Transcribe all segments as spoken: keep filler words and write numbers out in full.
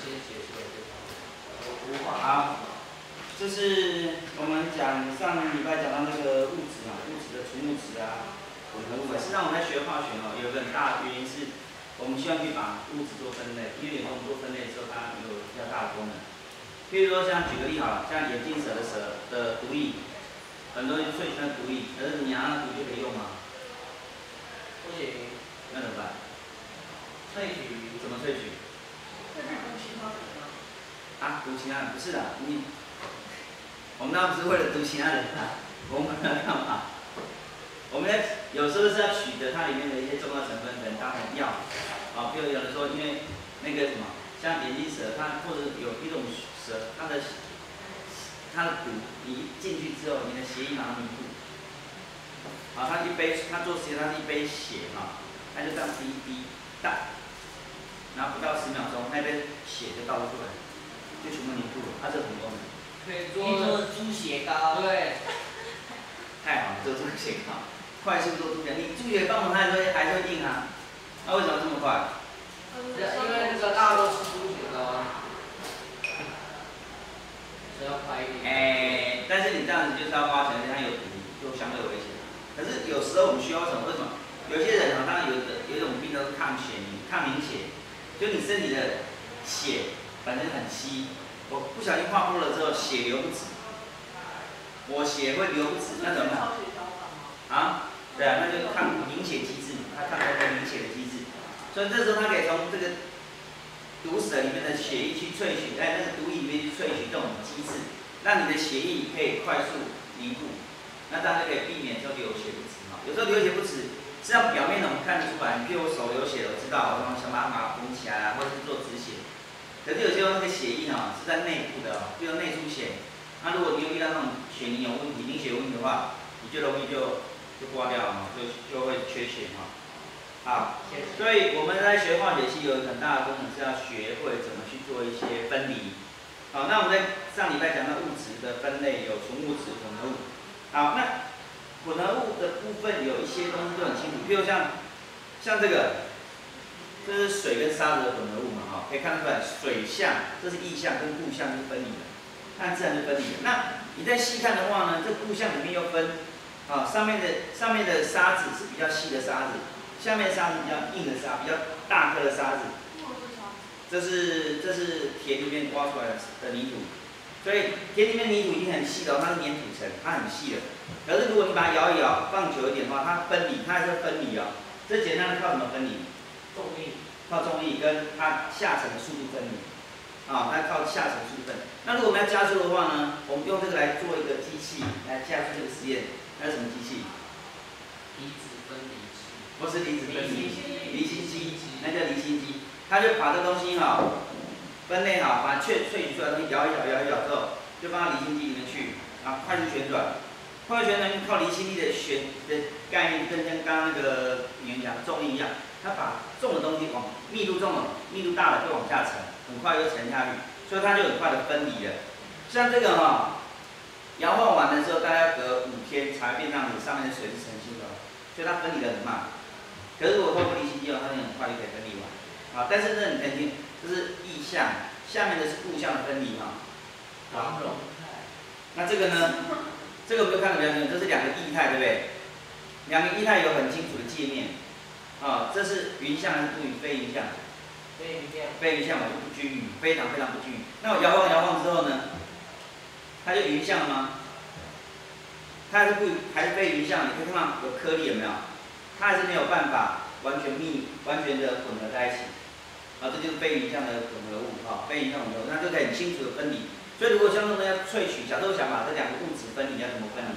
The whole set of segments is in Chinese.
先写出来就好。无话。 好，这是我们讲上礼拜讲到那个物质嘛，物质的纯物质啊，混合物啊。实际上我们在学化学哦，有一个很大的原因是，我们希望去把物质做分类，因为有时候我们做分类的时候，它有比较大的功能。譬如说像举个例好了，像眼镜蛇的蛇的毒液，很多人萃取那毒液，可是你拿那毒就可以用吗？ 不行。 那怎么办？ 萃取怎么萃取？ 会去毒其他人吗？ 啊，毒其他人不是的，你我们那不是为了毒其他人啊，我们要干嘛？我们在有时候是要取得它里面的一些重要成分，可能当成药啊，比如有的说，因为那个什么，像眼镜蛇，它或者有一种蛇，它的它的毒，你一进去之后，你的血液马上凝固。啊，它一杯，它做实验，它是一杯血哈，它就这样滴一滴，倒，然后不到十秒钟，那杯血就倒出来，就全部凝固了，它这很功能。 可以做猪血糕。对。 太好了，做猪血糕，快速做猪血，你猪血糕它还会还会硬啊，那、啊、为什么这么快？ 因为那个大家都吃猪血糕啊。所以要快一点。哎、 欸，但是你这样子就是要花钱，而且它有毒，就相对危险。可是有时候我们需要什么？为什么？有些人啊，当然有的有一种病叫做抗血凝、抗凝血，就你身体的血本身很稀，我不小心划破了之后，血流不止，我血会流不止，那怎么办？啊，对啊，那就抗凝血机制，它抗那个凝血的机制，所以这时候它可以从这个毒蛇里面的血液去萃取，哎，那个毒液里面去萃取这种机制，让你的血液可以快速凝固。那当然就可以避免就流血不止哈。有时候流血不止，实际上表面呢我们看得出来，譬如我手流血了，我知道，我想把它把它缝起来啊，或者是做止血。可是有些那个血液哈是在内部的哦，比如内出血。那如果你又遇到那种血凝有问题、凝血有问题的话，你就容易就就挂掉了，就就会缺血哈。好，所以我们在学化学系有很大的功能是要学会怎么去做一些分离。好，那我们在上礼拜讲到物质的分类有纯物质、混合物。好，那混合物的部分有一些东西就很清楚，比如像像这个，这是水跟沙子的混合物嘛，哈，可以看得出来，水相这是液相跟固相是分离的，看自然是分离的。那你再细看的话呢，这固相里面又分，啊，上面的上面的沙子是比较细的沙子，下面的沙子比较硬的沙，比较大颗的沙子。这是这是田里面挖出来的泥土。所以田里面泥土已经很细了，它是粘土层，它很细了。可是如果你把它摇一摇，放久一点的话，它分离，它还是会分离哦。这简单的靠什么分离？ 重力。 靠重力跟它下沉的速度分离。啊，它靠下沉速度分离。那如果我们要加速的话呢，我们用这个来做一个机器来加速这个实验，那是什么机器？ 离子分离器。 不是离子分离，离心机，那叫离心机。它就把这东西哈、哦。分类好，把萃萃取出来的东西摇一摇，摇一摇之后，就放到离心机里面去，然后快速旋转。快速旋转靠离心力的旋的概念，跟跟刚刚那个语言讲的重力一样，它把重的东西往密度重了、密度大了就往下沉，很快就沉下去，所以它就很快的分离了。像这个哈、哦，摇晃完的时候，大概隔五天才会变这样子，上面的水是澄清的，所以它分离的很慢。可是如果透过离心机的话，它就很快就可以分离完。啊，但是这很澄清。这是液相，下面的是固相的分离哈。好，那这个呢？这个我们就看得比较清楚，这是两个液态，对不对？两个液态有很清楚的界面。啊，这是匀相还是不匀？非匀相。 非匀相。 非匀相我就不均匀，非常非常不均匀。那我摇晃摇晃之后呢？它就匀相了吗？它还是不还是非匀相？你可以看到有颗粒有没有？它还是没有办法完全密完全的混合在一起。啊，这就是非匀相的混合物啊，非匀相混合物，那就可以很清楚的分离。所以如果像这种要萃取，假设我想把这两个物质分离，要怎么分离？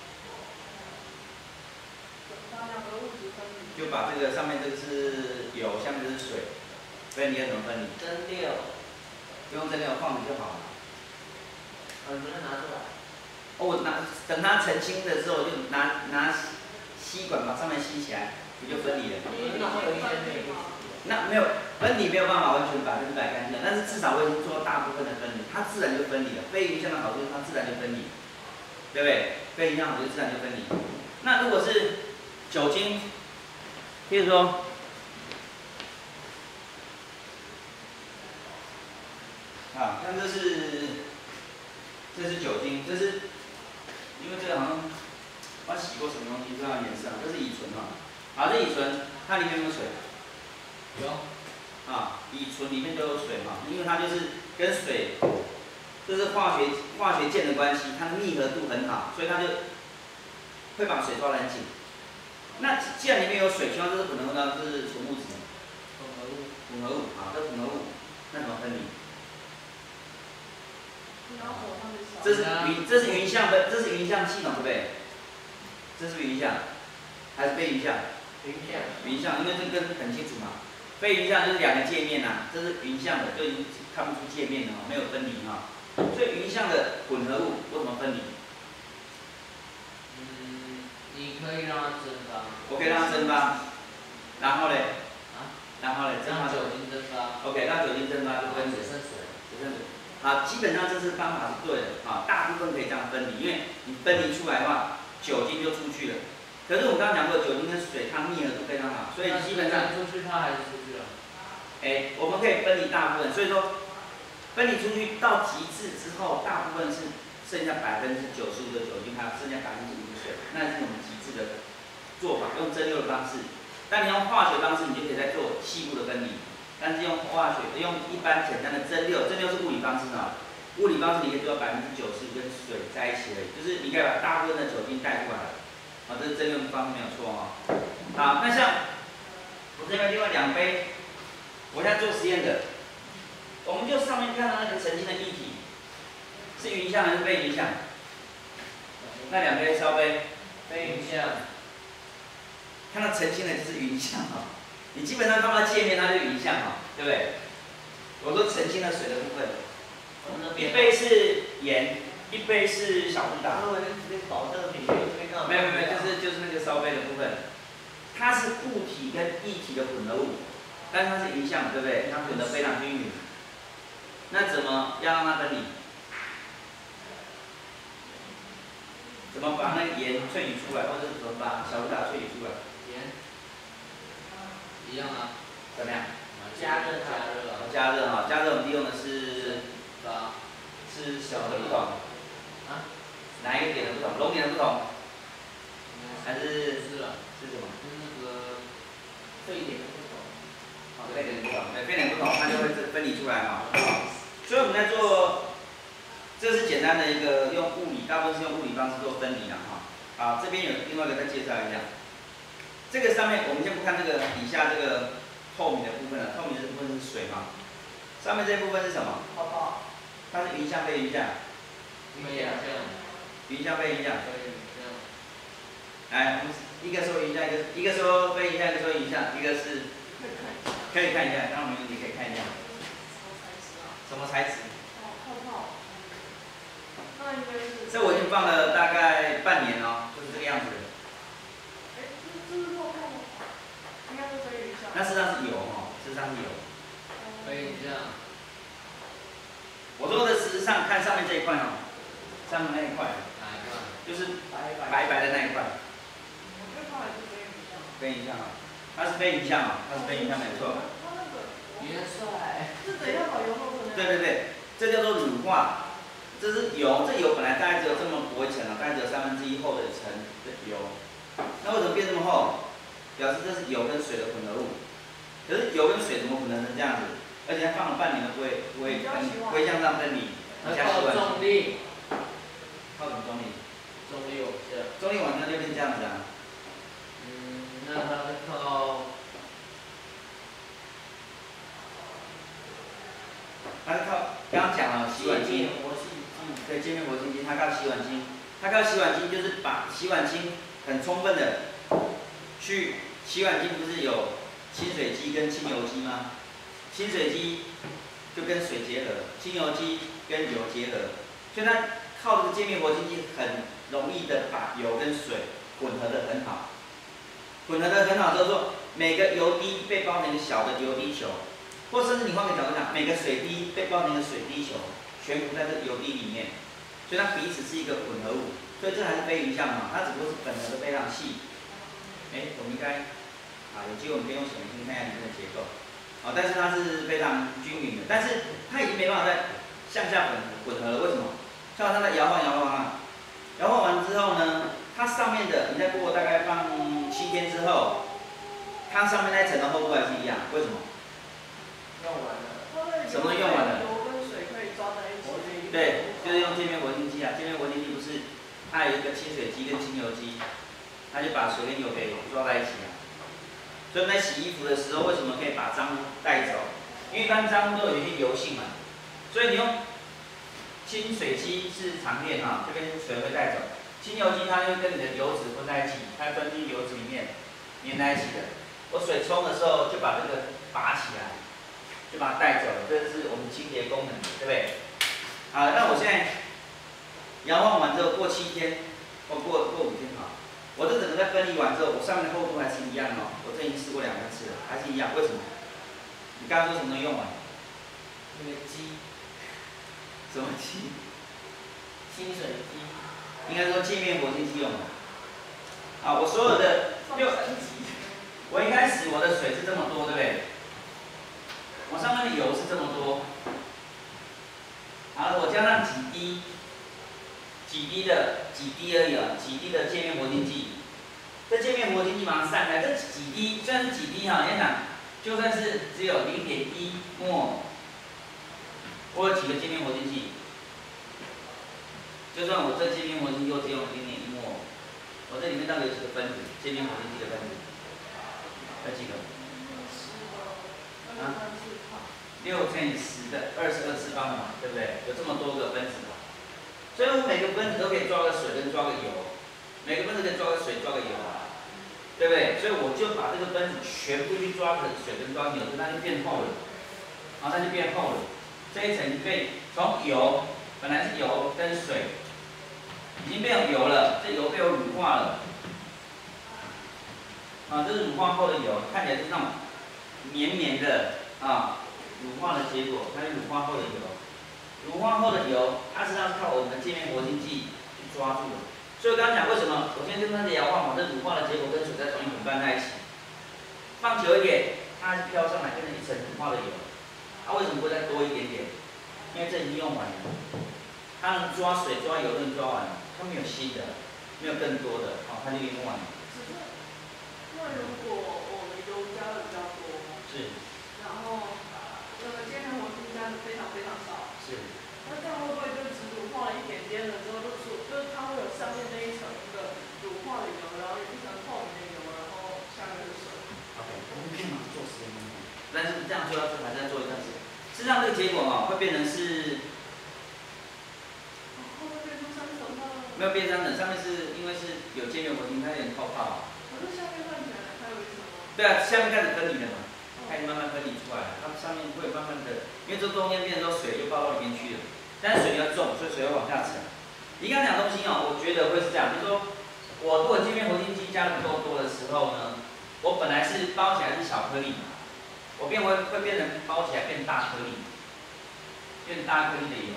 把两个物质分离。 就把这个上面这个是油，下面这是水，分离要怎么分离？ 蒸馏。 不用蒸馏，放着就好了。 嗯，把它拿出来。 哦，我拿等它澄清的时候，就拿拿吸管把上面吸起来，不就分离了？ 那会有一些内部。 那没有分离，没有办法完全百分之百干净，但是至少我已经做到大部分的分离，它自然就分离了。非匀相的好处是它自然就分离，对不对？非匀相好处自然就分离。那如果是酒精，譬如说啊，像这是这是酒精，这是因为这个好像我洗过什么东西，不知道颜色，这是乙醇哈。好，这乙醇它里面有没有水？ 有。 啊，乙醇里面都有水嘛，因为它就是跟水，这是化学化学键的关系，它的密合度很好，所以它就会把水抓得很紧。那既然里面有水，希望这是混合物呢，这是纯物质。 混合物。 混合物，好，这混合物，那怎么分离？这是云，这是云相分，这是云相系统，对不对？这是云相，还是非云相？ 云相。 云相，因为这个很清楚嘛。非云相就是两个界面呐、啊，这是云相的，就已经看不出界面了，没有分离哈、啊。所以云相的混合物为什么分离？ 嗯，你可以让它蒸发。 我可以让它蒸发，然后嘞？ 啊？ 然后嘞？ 让酒精蒸发。 OK， 让酒精蒸发就分只剩水。 只剩水。好，基本上这是方法是对的啊，大部分可以这样分离，因为你分离出来的话，酒精就出去了。可是我们刚刚讲过，酒精跟水它密合度非常好，所以基本上出去它还是出去了。 哎，我们可以分离大部分，所以说分离出去到极致之后，大部分是剩下百分之九十五的酒精，还有剩下百分之五的水，那是我们极致的做法，用蒸馏的方式。但你用化学方式，你就可以再做细部的分离。但是用化学，用一般简单的蒸馏，蒸馏是物理方式啊。物理方式你可以做到百分之九十跟水在一起而已，就是你可以把大部分的酒精带出来。啊，这是蒸馏方式没有错哦。好，那像我这边另外两杯，我现在做实验的，我们就上面看到那个澄清的液体，是云相还是非云相？那两杯烧杯， 非云相。 看到澄清的就是云相啊。你基本上看到界面，它就是云相嘛，对不对？我说澄清了水的部分，一杯是盐，一杯是小苏打。没有没有没有，就是就是那个烧杯的部分，它是固体跟液体的混合物，但是它是云相，对不对？它混得非常均匀。那怎么要让它分离？怎么把那个盐萃取出来，或者是怎么把小苏打萃取出来？ 盐。一样啊， 怎么样？ 加热加热啊。 加热哈，加热我们利用的是啊， 是什么的不同？ 啊？ 哪一个点的不同？熔点的不同？还是是了， 是什么？ 是那个沸点的不同。 好，沸点不同，对，沸点不同，它就会分离出来嘛。所以我们在做，这是简单的一个用物理，大部分是用物理方式做分离的哈。好，这边有另外一个再介绍一下。这个上面我们先不看这个底下这个透明的部分了，透明的部分是水嘛。上面这部分是什么？ 泡泡。 它是云相非云相？ 云相。 云相非云相？ 非云相。 来，我们一个说云相，一个一个说非云相，一个说云相，一个是可以看一下，让我们你可以看一下。什么材质？ 哦，泡泡。那应该是。 这我已经放了大概半年了，就是这个样子。那事实上是油哦，事实上是油。 可以这样。 我说的事实上看上面这一块哦，上面那一块。 哪一块？ 就是白白白的那一块。 这块是非云相。 非云相啊，它是非云相啊，它是非云相没错。 它那个。 元帅。 是怎样把油弄成那样？ 对对对，这叫做乳化。这是油，这油本来大概只有这么薄一层啊，大概只有三分之一厚的层的油。那为什么变这么厚？表示这是油跟水的混合物。可是油跟水怎么可能成这样子？而且它放了半年都不会不会不会向上分离。 它靠重力。 靠什么重力？ 重力往下。 重力往下就变这样子啊。 嗯，那它是靠。 它是靠刚刚讲了洗碗机。 活性剂。 对，界面活性剂，它靠洗碗机，它靠洗碗机就是把洗碗机很充分的去，洗碗机不是有清水机跟清油机吗？清水机就跟水结合，清油机跟油结合，所以它靠这个界面活性剂很容易的把油跟水混合的很好，混合的很好就是说每个油滴被包成一个小的油滴球，或甚至你换个角度讲，每个水滴被包成一个水滴球，悬浮在这个油滴里面，所以它彼此是一个混合物，所以这还是非云相嘛，它只不过是混合的非常细。哎，我们应该啊有机会我们可以用显微镜看一下里面的结构，啊，但是它是非常均匀的，但是它已经没办法再向下混混合了。为什么？像它在摇晃摇晃啊，摇晃完之后呢，它上面的你再过大概放七天之后，它上面那一层的厚度还是一样。为什么？ 用完了。 什么都用完了？ 油跟水可以抓在一起。 对，就是用界面活性剂啊。界面活性剂不是它有一个清水机跟清油机，它就把水跟油给抓在一起啊。所以我们在洗衣服的时候，为什么可以把脏污带走？因为一般脏污都有一些油性嘛，所以你用清水机是常见哈，这边水会带走。清油机它就跟你的油脂混在一起，它钻进油脂里面粘在一起的。我水冲的时候就把这个拔起来，就把它带走了，这是我们清洁功能，对不对？好，那我现在摇晃完之后过七天，或过过五天哈，我这整个在分离完之后，我上面的厚度还是一样哦，我这已经试过两三次了，还是一样，为什么？你刚刚说什么能用完？ 那个机， 什么机？ 清水机。 应该说界面活性剂用的。啊，我所有的六，我一开始我的水是这么多，对不对？我上面的油是这么多，好，我加上几滴，几滴的几滴而已啊，几滴的界面活性剂，这界面活性剂马上散开，这几滴虽然是几滴哈，你想，就算是只有零点一摩，我有几个界面活性剂？就算我这界面活性剂只有零点一摩，我这里面到底有几个分子？界面活性剂的分子有几个？啊？六乘以十的二十二次方嘛，对不对？有这么多个分子嘛，所以我每个分子都可以抓个水跟抓个油，每个分子可以抓个水抓个油啊，对不对？所以我就把这个分子全部去抓个水跟抓油，所以它就变厚了，然后它就变厚了。这一层可以从油本来是油跟水。已经变成油了，这油被我乳化了，啊，这是乳化后的油，看起来是那种绵绵的啊，乳化的结果，它是乳化后的油，乳化后的油，它实际上是靠我们的界面活性剂去抓住的。所以我刚刚讲为什么我现在跟它的摇晃，把这乳化的结果跟水再重新混拌在一起，放久一点，它还是飘上来变成一层乳化的油，它、啊、为什么不会再多一点点？因为这已经用完了。它能抓水、抓油都能抓完了，它没有新的，没有更多的，好、哦，它就用完了。 只是，那如果我们油加的比较多， 是， 然后那个界面活性加的非常非常少， 是， 那这样会不会就只乳化了一点点了之后，就属就是它会有上面那一层的乳化的油，然后有一层透明的油，然后下面是水。 OK， 我们可以马上做实验，但是这样做要做还是要做一段时间。事实上，这个结果啊、哦，会变成是。没有变成的，上面是因为是有界面活性，它有点泡泡。 可是下面看起来还有一层吗？ 对啊，下面开始分离了嘛，开始慢慢分离出来了，它上面会慢慢的，因为这中间变成说水就泡到里面去了，但是水比较重，所以水会往下沉。你刚刚讲东西哦，我觉得会是这样，就是说我如果界面活性剂加的不够多的时候呢，我本来是包起来是小颗粒，我变会会变成包起来变大颗粒，变大颗粒的油。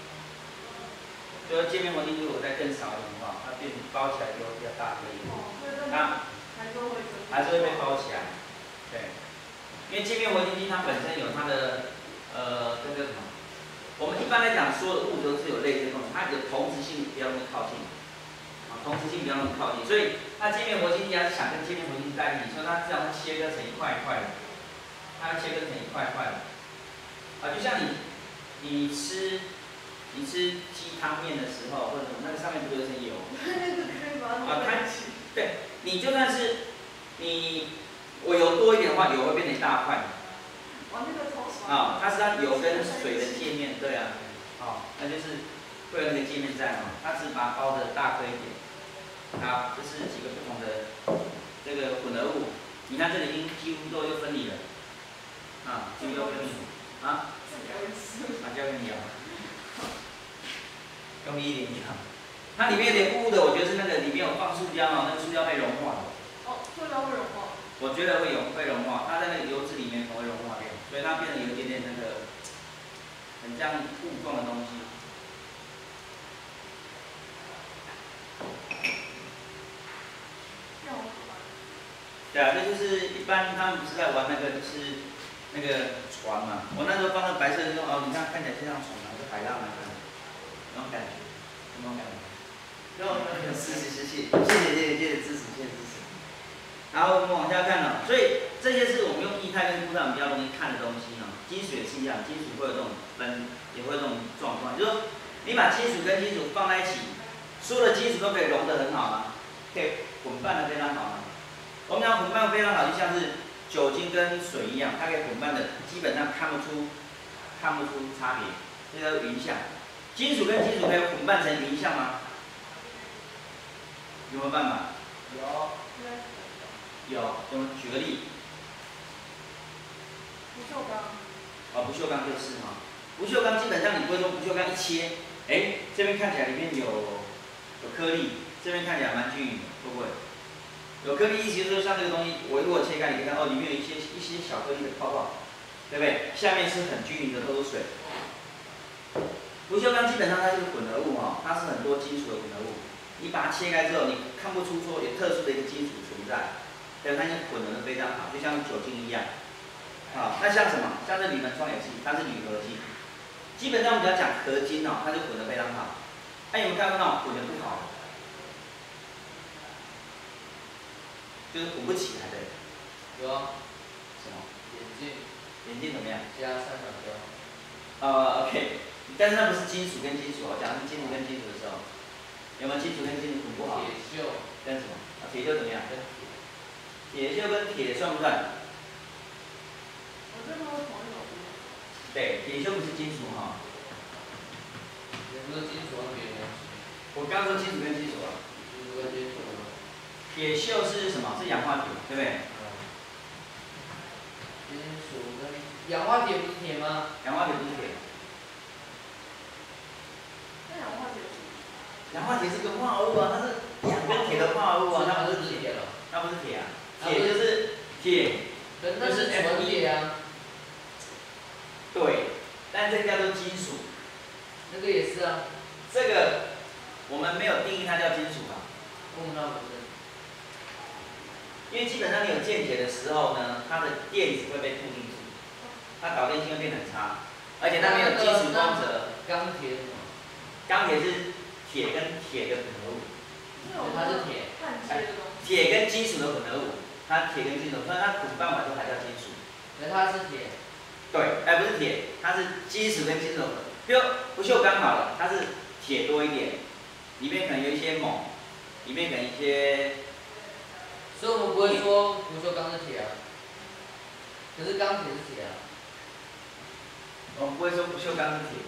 就是界面活性剂如果再更少一点的话，它变包起来就会比较大颗粒，它还是会还是会被包起来，对，因为界面活性剂它本身有它的呃这个什么，我们一般来讲所有的物质都是有类似的功能，它有同质性比较容易靠近，啊同质性比较容易靠近，所以它界面活性剂它是想跟界面活性剂在一起，所以它自然会切割成一块一块的，它会切割成一块一块的，啊就像你你吃。你吃鸡汤面的时候，或者什么，那个上面不是有层油？啊，它对，你就算是你我油多一点的话，油会变成一大块。啊，它是它油跟水的界面，对啊，哦，那就是会有那个界面在嘛，它只是把它包的大颗一点。好，这是几个不同的这个混合物，你看这里已经几乎都又分离了，啊，几乎都分离了，啊，啊，交给你啊。用一点讲，它里面有点污的，我觉得是那个里面有放塑胶嘛，那个塑胶被融化了。 哦，塑胶会融化。 我觉得会有会融化，它在那个油脂里面可能会融化掉，所以它变得有一点点那个很像雾状的东西。对啊，这就是一般他们不是在玩那个，就是那个船嘛，我那时候放那白色的说哦，你看看起来就像船啊，是海浪那个，那种感觉，那种感觉。然后是是是是，谢谢谢谢谢谢支持谢谢支持。然后我们往下看呢、哦，所以这些是我们用液态跟固态我们比较容易看的东西呢、哦。金属也是一样，金属会有这种分，也会有这种状况，就是说你把金属跟金属放在一起，所有的金属都可以融得很好吗？可以混拌的非常好吗？我们讲混拌非常好，就像是酒精跟水一样，它可以混拌的基本上看不出看不出差别，这叫云相。金属跟金属可以混拌成云相吗？有没有办法？ 有。 有，我们举个例。 不锈钢。 哦，不锈钢就是哈、哦，不锈钢基本上你不会说不锈钢一切，哎，这边看起来里面有有颗粒，这边看起来蛮均匀的，会不会？有颗粒意思就是说像这个东西，我如果切开，你可以看哦，里面有一些一些小颗粒的泡泡，对不对？下面是很均匀的都是水。不锈钢基本上它是混合物哈、哦，它是很多金属的混合物。你把它切开之后，你看不出说有特殊的一个金属存在，对，它已经混合的非常好，就像酒精一样。好，那像什么？像这铝门窗也是，它是铝合金。基本上我们只要讲合金哦，它就混得非常好。那、啊、有没有看过那种混得不好的？就是混不起来的。 有啊。 什么？ 眼镜。 眼镜怎么样？ 加三角胶。 呃 ，OK， 但是那不是金属跟金属哦，讲的是金属跟金属的时候。有没有金属跟金属混不好？ 铁锈跟什么？啊，铁锈怎么样？ 跟铁。 铁锈跟铁算不算？ 我觉得它是同一种物。 对，铁锈不是金属哈、哦。 也不是金属和别的东西。 我刚说金属跟金属啊。 金属跟金属。 铁锈是什么？是氧化铁，对不对？ 嗯。金属跟氧化铁不是铁吗？ 氧化铁不是铁。 那氧化铁是？ 氧化铁是个化合物啊，它是氧跟铁的化合物啊，它不是铁了。 那不是铁啊，铁就是铁， 就是 F 铁啊。 对，但这个叫做金属。 那个也是啊。 这个我们没有定义它叫金属啊。 为什么它不是？ 因为基本上你有键铁的时候呢，它的电子会被固定住，它导电性会变很差，而且它没有金属光泽。 钢铁是什么？ 钢铁是铁跟铁的混合物。 它是铁。焊接的东西。 铁跟金属的混合物，它铁跟金属，所以它混拌完之后还叫金属。 可是它是铁。 对，哎，不是铁，它是金属跟金属的混合。比如不锈钢好了，它是铁多一点，里面可能有一些锰，里面可能一些。 所以我们不会说不锈钢是铁啊。可是钢铁是铁啊。 我们不会说不锈钢是铁。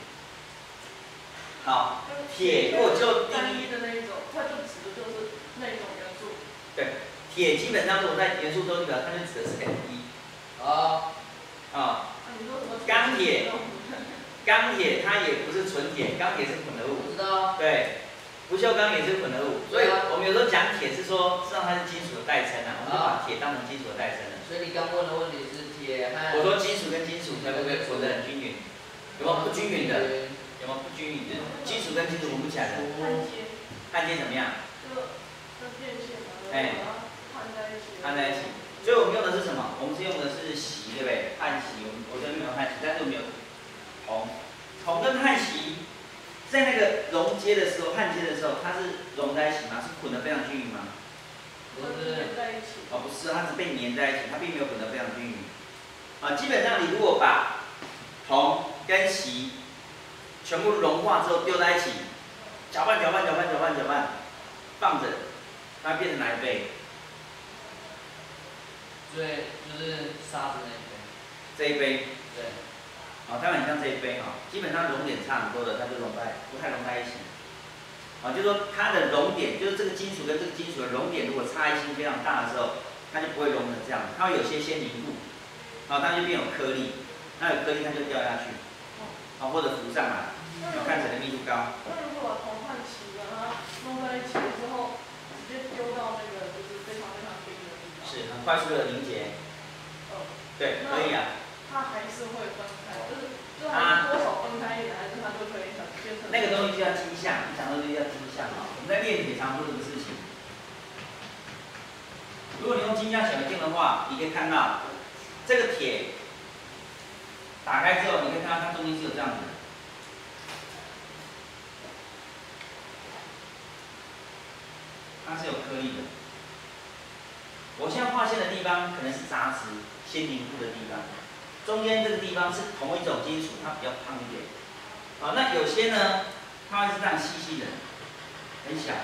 好，铁如果就单一的那一种，它就指的就是那一种元素。 对，铁基本上如果在元素周期表，它就指的是 F 一。 啊。 啊。钢铁，钢铁它也不是纯铁，钢铁是混合物。 我知道。 对，不锈钢也是混合物，所以我们有时候讲铁是说，实际上它是金属的代称啊，我们就把铁当成金属的代称了。 所以你刚问的问题是铁和。 我说金属跟金属可不可以混得很均匀？有没有不均匀的？有没有不均匀？就是金属跟金属混不起来的。 焊接。 焊接怎么样？ 就跟电线嘛， 哎， 焊在一起。 焊在一起。所以我们用的是什么？我们是用的是锡，对不对？焊锡，我们我这边没有焊锡，但是我们有铜。铜跟焊锡在那个熔接的时候，焊接的时候，它是融在一起吗？是混得非常均匀吗？ 不是。在一起。 哦，不是，它是被粘在一起，它并没有混得非常均匀。啊，基本上你如果把铜跟锡全部融化之后丢在一起，搅拌搅拌搅拌搅拌搅拌，放着，它变成哪一杯？ 对，就是沙子那一杯。 这一杯。 对。 啊、哦，它很像这一杯哈、哦，基本上熔点差很多的，它就融在不太融在一起。啊、哦，就是说它的熔点，就是这个金属跟这个金属的熔点如果差异性非常大的时候，它就不会融成这样，它会有些先凝固，啊、哦，它就变有颗粒，那有颗粒它就掉下去，啊、哦，或者浮上来，要看谁的密度高。 那如果把铜和锡把它弄在一起之后，直接丢到那个就是非常非常冰的地方。 是很快速的凝结。 哦。 对，可以啊。 它还是会分开，就是就它多少分开一点，还是它就可以很变成。 那个东西就叫迹象，你讲的东西叫迹象啊。我们在炼铁常做这个事情。如果你用晶象显微镜的话，你可以看到这个铁打开之后，你可以看到它中间是有这样子的。它是有颗粒的。我现在画线的地方可能是杂质先凝固的地方，中间这个地方是同一种金属，它比较胖一点。啊，那有些呢，它会是这样细细的，很小。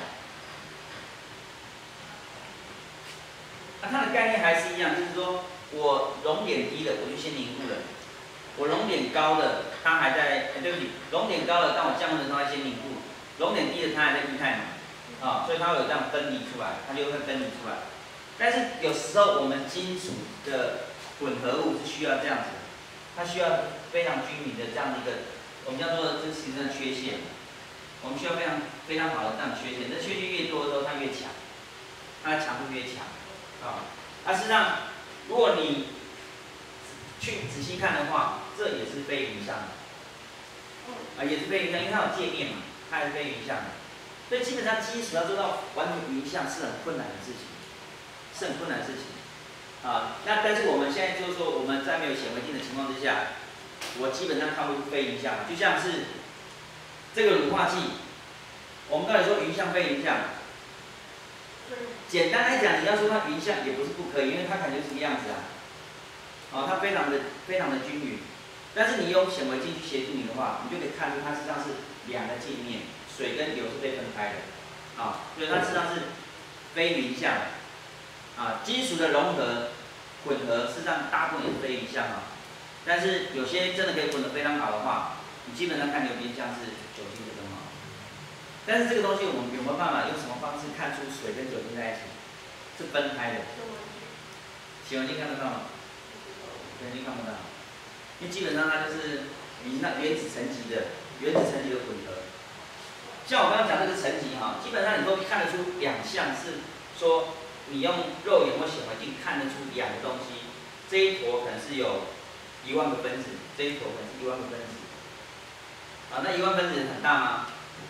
那、啊、它的概念还是一样，就是说我熔点低的，我就先凝固了；我熔点高的，它还在，哎，对不起，熔点高的，当我降温的时候，它先凝固；熔点低的，它还在液态嘛。啊，所以它会有这样分离出来，它就会分离出来。但是有时候我们金属的混合物是需要这样子，它需要非常均匀的这样的一个，我们叫做这形成缺陷。我们需要非常非常好的这样缺陷，这缺陷越多的时候，它越强，它的强度越强。啊，那事实上，如果你去仔细看的话，这也是非匀相的。啊，也是非匀相，因为它有界面嘛，它也是非匀相的。所以基本上金属要做到完全匀相是很困难的事情，是很困难的事情。啊，那但是我们现在就是说我们在没有显微镜的情况之下，我基本上看不出非匀相，就像是这个乳化剂，我们到底说匀相非匀相？简单来讲，你要说它匀相也不是不可以，因为它感觉是这个样子啊。哦，它非常的非常的均匀，但是你用显微镜去协助你的话，你就可以看出它实际上是两个界面。水跟油是被分开的，啊，所以它实际上是非匀相，啊，金属的融合、混合，事实上大部分也是非匀相啊。但是有些真的可以混得非常好的话，你基本上看流边像是酒精的更好。但是这个东西我们有没有办法用什么方式看出水跟酒精在一起是分开的？显微镜看得到吗？显微镜看不到，因为基本上它就是你那原子层级的原子层级的混合。像我刚刚讲这个层级哈，基本上你都看得出两项是说你用肉眼或显微镜看得出两个东西，这一坨可能是有一万个分子，这一坨可能是一万个分子。啊，那一万分子很大吗？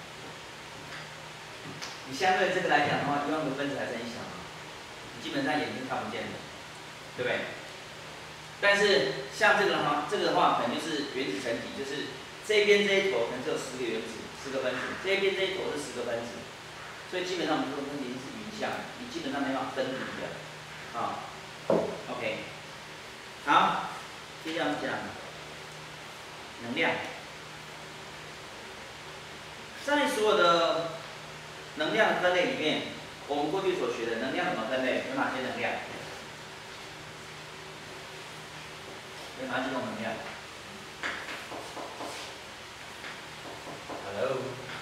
你相对这个来讲的话，一万个分子还是很小嘛，你基本上眼睛看不见的，对不对？但是像这个的话，这个的话可能就是原子层级，就是这边这一坨可能只有十个原子。十个分子，这边这一坨是十个分子，所以基本上我们这个分子是匀相，你基本上没办法分离的，啊 ，OK， 好，接下来讲能量，在所有的能量分类里面，我们过去所学的能量怎么分类？有哪些能量？有哪几种能量 ？Hello。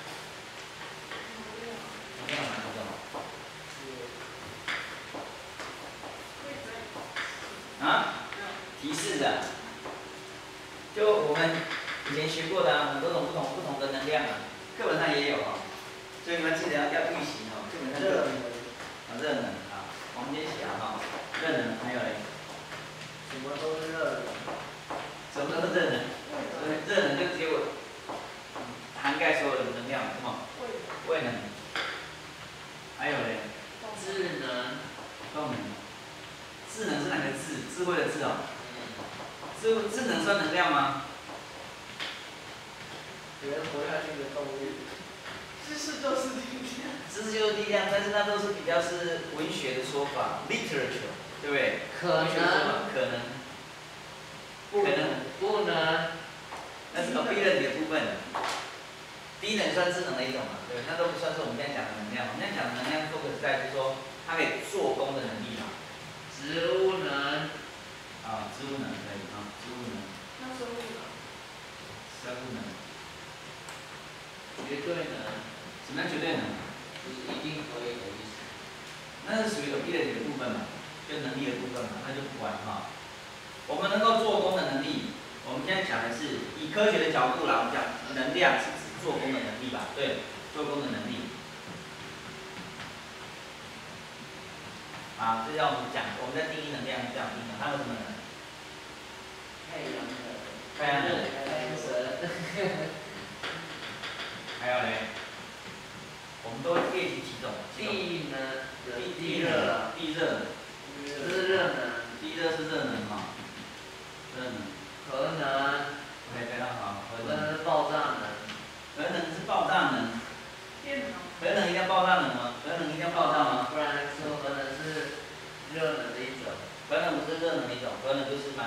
啊，提示的，就我们以前学过的、啊、很多种不同不同的能量啊，课本上也有哦，所以你们记得要要预习哦。课本上热能，啊热能啊，王天霞哈，热能还有嘞， 什么都是热能， 什么都是热能，对，热能就只有涵盖所有的能量，是吗？位能，还有嘞， 智能， 动能。智能是哪个智？智慧的智哦。智智能算能量吗？ 人活下去的动力。 知识就是力量。 知识就是力量，但是那都是比较是文学的说法 ，literature， 对不对？ 可能。 可能。不可能。 不能。 那是 ability 的部分。低能算智能的一种嘛？对，那都不算是我们现在讲的能量。我们现在讲的能量 focus 在就是说它可以做功的能力嘛。 植物能， 啊，植物能可以啊，植物能。 那生物能？ 生物能。 绝对能。 什么样绝对能？ 就是一定可以的意思。 那是属于 ability 的部分嘛，就能力的部分嘛，那就不管哈。我们能够做功的能力，我们现在讲的是以科学的角度来，我们讲能量是指做功的能力吧？对，做功的能力。啊，这叫我们讲，我们在定义能量是这样定义，它有什么能？ 太阳能。 太阳能。 太阳神。 还有嘞，我们都会列举几种。 地能。 地地热。地热。 这是热能。 地热是热能哈。热能。 核能。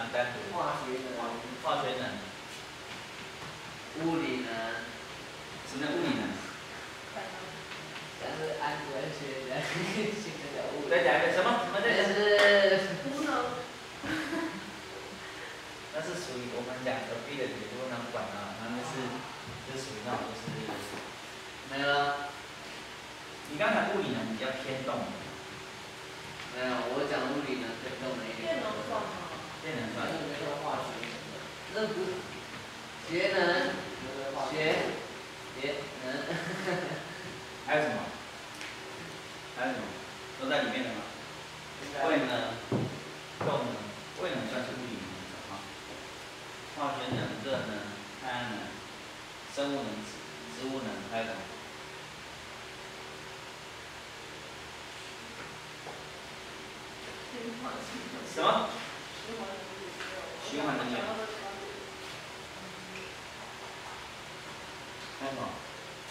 单独。 化学能、 化学能。 物理能， 什么叫物理能？ 像是安文学的新的物理。 再讲一遍，什么什么那这是无能。 那是属于我们讲隔壁的也不能管啊，他们是是属于那种就是没有， 你刚才物理能比较偏动的， 没有，我讲物理能更动了一点。 电能算吗？ 电能算。 没有化学能的，那不是节能，学节能。 还有什么？还有什么？都在里面的吗？位能、动能，位能算是物理能的啊。化学能、热能、太阳能、生物能、植物能，还有什么？什么？循环能源。还有什么？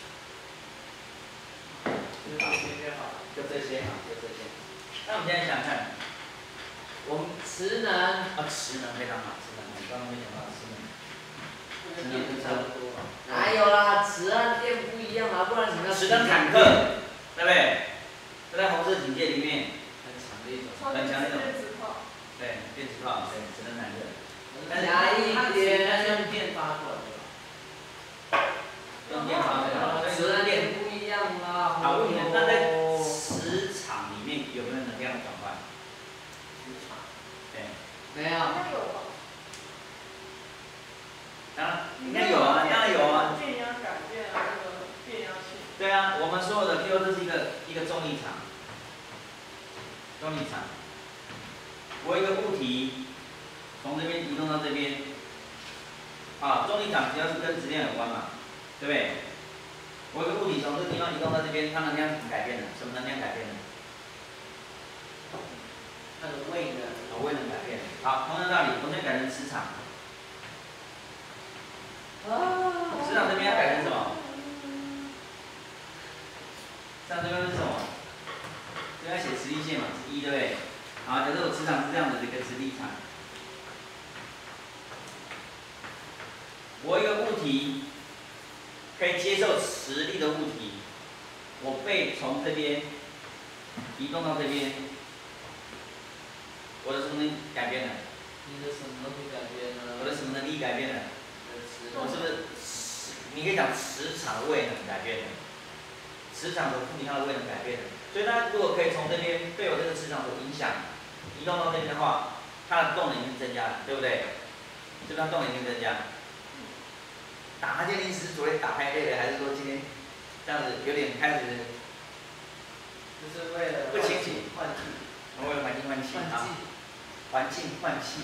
就这些就好。 就这些啊，就这些。那我们现在想想看， 我们磁能啊，磁能非常好，磁能，我刚刚没讲到磁能。磁能是差不多。 哪有啦？磁和电不一样啊，不然什么叫磁能坦克，对不对？这在红色警戒里面很强的一种。 很强的一种。 电子炮。 对，电子炮，对，磁能坦克。 加一点。 它是用电发出来的吧？ 用电发出来的。 磁和电不一样啦。 好，问题那在磁场里面有没有能量转换？ 磁场。 对。 没有。 应该有吧。 当然，应该有啊，当然有啊。 电压改变啊，那个变压器。 对啊，我们所有的，比如这是一个一个重力场，重力场，我一个物体从这边移动到这边，啊，重力场只要是跟质量有关嘛，对不对？我一个物体从这个地方移动到这边，它能量怎么改变的？什么能量改变的？ 它的位能。 啊，位能改变。好，同样道理，我们现在改成磁场。磁场这边要改成什么？磁场这边是什么？这边要写磁力线嘛，是一，对不对？好，假设我磁场是这样子的一个磁力场，我一个物体可以接受磁力的物体，我被从这边移动到这边，我的什么能力改变了？ 你的什么东西改变呢？ 我的什么能力改变了？ 磁我是不是磁？你可以讲磁场的位能改变了，磁场的附近它的位能改变了。所以它如果可以从这边被我这个磁场所影响，移动到这边的话，它的动能已经增加了，对不对？是不是它动能已经增加？打哈欠，你是昨天打太累了，还是说今天这样子有点开始？ 就是为了不清醒， 换气。 为了环境换气换啊， 气。 环境换气。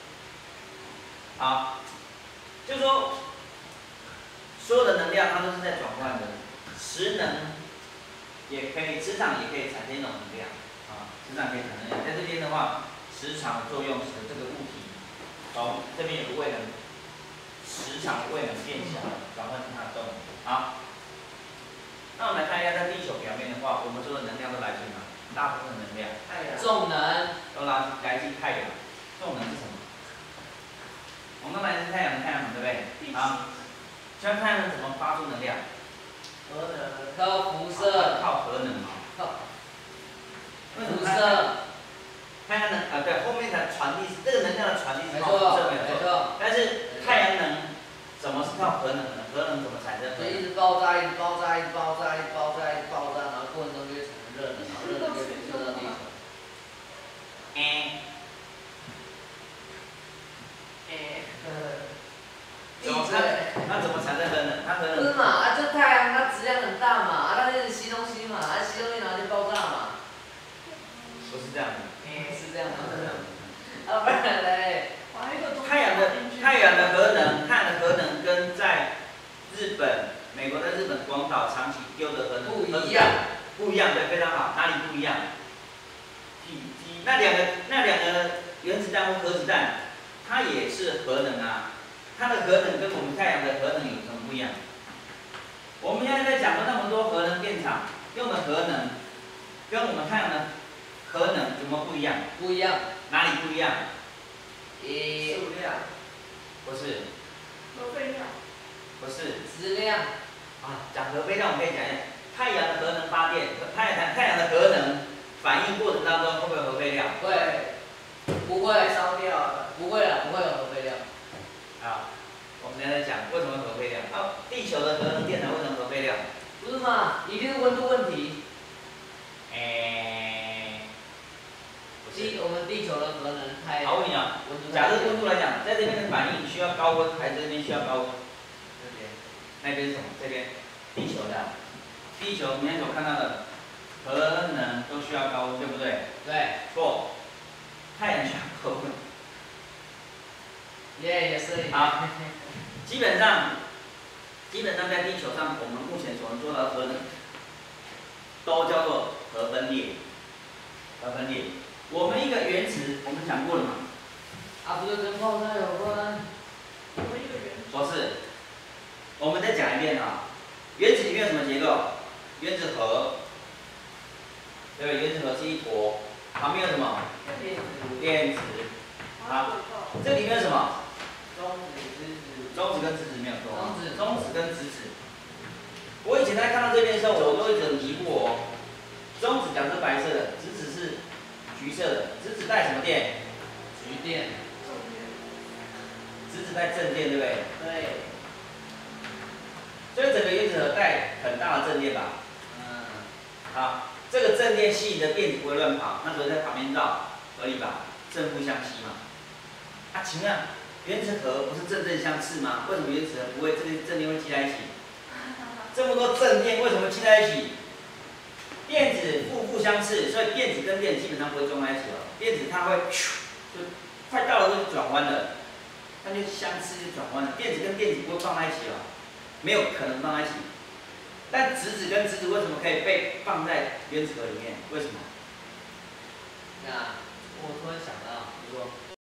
好，就是说，所有的能量它都是在转换的，磁能也可以，磁场也可以产生一种能量啊，磁场可以产生能量。在这边的话，磁场作用使这个物体从这边有个位能，磁场的位能变小，转换成它的动能。好，那我们来看一下，在地球表面的话，我们说的能量都来自于哪？大部分的能量， 太阳。 重能。 都来来自于太阳。重能是什么？我们都来自太阳的太阳能，对不对？好，请问太阳能怎么发出能量？ 核能。 靠辐射。 靠核能啊。 靠。 为什么辐射。 太阳能啊，对，后面的传递这个能量的传递是靠辐射没有错。但是太阳能怎么是靠核能呢？核能怎么产生？ 就一直爆炸，一直爆炸，一直爆炸，一直爆炸，一直爆炸，然后过程中就会产生热能，然后热能就会辐射到地球。 哎。 哎。 怎么它它怎么产生核能？它核能。 不是嘛？啊，这太阳它质量很大嘛，啊，它就是吸东西嘛，啊，吸东西然后就爆炸嘛。 不是这样的。 哎，是这样吗？啊，不然嘞。 太阳的太阳的核能，太阳的核能跟在日本、美国在日本广岛长期丢的核能不一样， 不一样，对，非常好，哪里不一样？那两个那两个原子弹或核子弹，它也是核能啊，它的核能跟我们太阳的核能有什么不一样？我们现在在讲的那么多核能电厂用的核能，跟我们太阳的核能有什么不一样？ 不一样。 哪里不一样？ 一数量， 不是， 核废料， 不是。 质量， 啊，讲核废料，我们可以讲一下，太阳的核能发电，太阳太阳的核能反应过程当中会不会有核废料？ 会，不会， 烧掉了， 不会了，不会有核废料。 好，我们现在讲为什么核废料？啊，地球的核能电厂为什么核废料？ 不是嘛？一定是温度问题。 诶、不是。 地我们地球的核能太好，我问你啊， 温度太假设温度来讲，在这边的反应需要高温，还是这边需要高温？ 这边那边是什么？这边，地球的。地球每天所看到的核能都需要高温，对不对？ 对， 错。太阳需要高温。 耶也是。 好，基本上，基本上在地球上，我们目前所能做到的核能，都叫做核分裂。核分裂，我们一个原子，我们讲过了嘛？ 啊，不是跟爆炸有关。 我们一个原子， 不是。我们再讲一遍啊，原子里面有什么结构？原子核，对不对？原子核是一坨，旁边有什么？ 电子。 电子。好，这里面有什么？ 中子、质子， 中子跟质子没有错。 中子中子跟质子。我以前在看到这边的时候，我都一直很疑惑哦。中子讲是白色的，质子是橘色的。质子带什么电？ 橘电。 正电， 质子带正电，对不对？ 对， 所以整个原子核带很大的正电吧？ 嗯。 好，这个正电吸引的电子不会乱跑，那只会在旁边绕，合理吧？正负相吸嘛。啊，请问原子核不是正正相斥吗？为什么原子核不会这个正电会积在一起？这么多正电为什么积在一起？电子负负相斥，所以电子跟电子基本上不会撞在一起了。电子它会就快到了就转弯了，它就相斥就转弯了。电子跟电子不会放在一起了，没有可能放在一起。但质子跟质子为什么可以被放在原子核里面？为什么？ 那我突然想到，比如说